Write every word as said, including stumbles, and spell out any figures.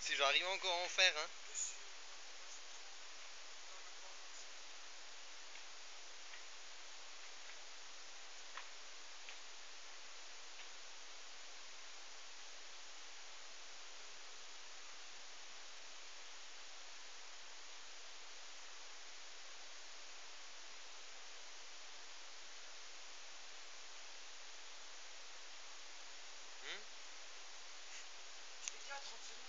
Si j'arrive encore à en faire, hein. Je l'ai dit à trente secondes.